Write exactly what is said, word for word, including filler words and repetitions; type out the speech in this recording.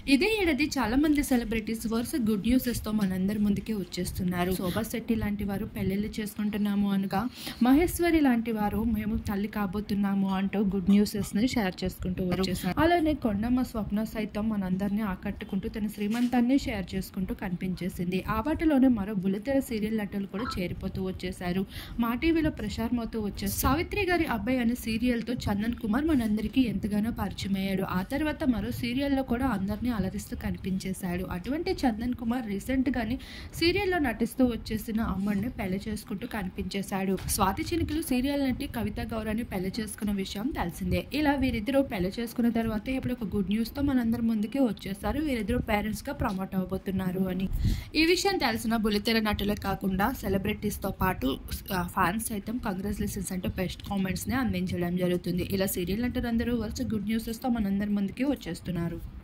ఇదే ఏడాది చాలా మంది సెలబ్రిటీస్ వరుస గుడ్ న్యూసెస్ తో మనందరి ముందుకే వచ్చేస్తున్నారు. శోభా శెట్టి లాంటి వారు పెళ్లిళ్ళు చేసుకుంటున్నాము అనగా, మహేశ్వరి లాంటి వారు మేము తల్లి కాబోతున్నాము అంటూ గుడ్ న్యూసెస్ ని షేర్ చేసుకుంటూ వచ్చేసారు. అలానే కొండమ్మ స్వప్న సైతం మనందరినీ ఆకట్టుకుంటూ తన శ్రీమంతాన్ని షేర్ చేసుకుంటూ కనిపించేసింది. ఆ వాటిలోనే మరో బుల్లితెర సీరియల్ నటులు కూడా చేరిపోతూ వచ్చేసారు. మా టీవీలో ప్రసారమవుతూ వచ్చేసి సావిత్రి గారి అబ్బాయి అనే సీరియల్ తో చందన్ కుమార్ మనందరికీ ఎంతగానో పరిచయం అయ్యాడు. ఆ తర్వాత మరో సీరియల్లో కూడా అందరినీ అలరిస్తూ కనిపించేశాడు. అటువంటి చందన్ కుమార్ రీసెంట్ గానే సీరియల్లో నటిస్తూ వచ్చేసిన అమ్మడిని పెళ్లి చేసుకుంటూ కనిపించేశాడు. స్వాతి చినుకులు సీరియల్ నటి కవిత గౌరాన్ని పెళ్లి చేసుకున్న విషయం తెలిసిందే. ఇలా వీరిద్దరూ పెళ్లి చేసుకున్న తర్వాత ఇప్పుడు ఒక గుడ్ న్యూస్ తో మనందరి ముందుకే వచ్చేసారు. వీరిద్దరూ పేరెంట్స్ గా ప్రమోట్ అవబోతున్నారు అని. ఈ విషయం తెలిసిన బుల్లితెర నటులే కాకుండా సెలబ్రిటీస్ తో పాటు ఫ్యాన్స్ సైతం కంగ్రాచులేషన్స్ అంటూ బెస్ట్ కామెంట్స్ ని అందించడం జరుగుతుంది. ఇలా సీరియల్ నటులందరూ వరుస గుడ్ న్యూసెస్ తో మనందరి ముందుకే వచ్చేస్తున్నారు.